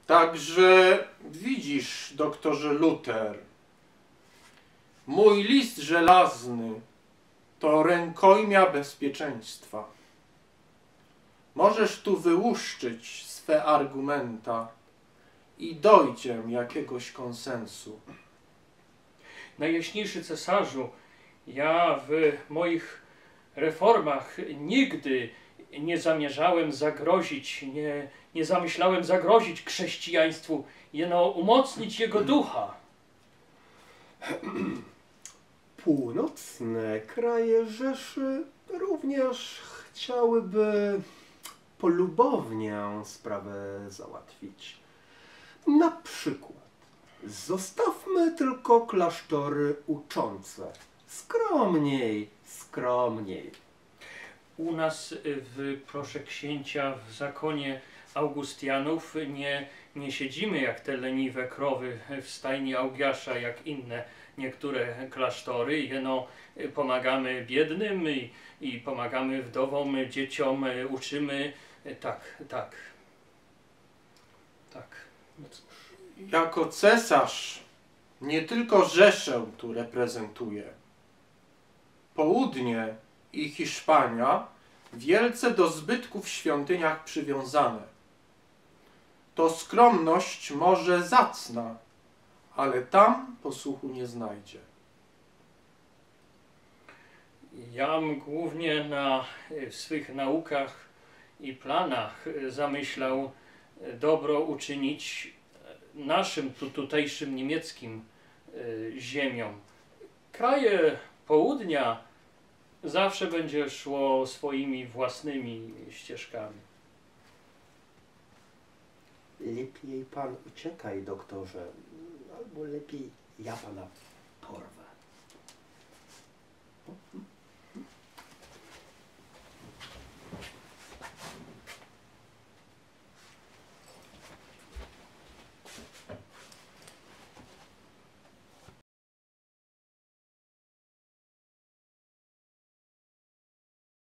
Także widzisz, doktorze Luther, mój list żelazny to rękojmia bezpieczeństwa. Możesz tu wyłuszczyć swe argumenta i dojdziemy jakiegoś konsensu. Najjaśniejszy cesarzu, ja w moich reformach nigdy nie zamierzałem zagrozić, nie zamyślałem zagrozić chrześcijaństwu, jeno umocnić jego ducha. Północne kraje Rzeszy również chciałyby polubownie sprawę załatwić. Na przykład zostawmy tylko klasztory uczące. Skromniej, skromniej. U nas proszę księcia, w zakonie Augustianów nie siedzimy jak te leniwe krowy w stajni Augiasza, jak inne niektóre klasztory. Jeno pomagamy biednym i pomagamy wdowom, dzieciom, uczymy. Tak. Jako cesarz nie tylko Rzeszę tu reprezentuję. Południe i Hiszpania wielce do zbytków w świątyniach przywiązane. To skromność może zacna, ale tam posłuchu nie znajdzie. Jam głównie w swych naukach i planach zamyślał dobro uczynić naszym tutejszym niemieckim ziemiom. Kraje południa zawsze będzie szło swoimi własnymi ścieżkami. Lepiej pan uciekaj, doktorze, albo lepiej ja pana porwę.